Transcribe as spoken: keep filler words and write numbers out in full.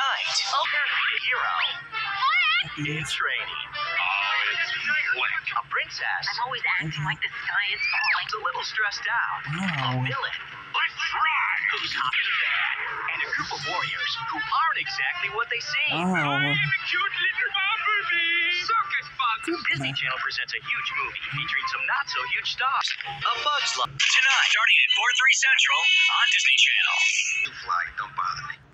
Tonight, I'll prepare to be a hero. In training. Oh, it's Flick. A princess. I'm always acting like the sky is falling. A little stressed out. Wow. A villain. Let's try. Who's hot and bad. And a group of warriors who aren't exactly what they seem. Oh. I'm a cute little bumblebee. Circus Bug. Disney Channel presents a huge movie featuring some not-so-huge stars. A Bug's Life. Tonight, starting at four, three Central on Disney Channel. You fly, don't bother me.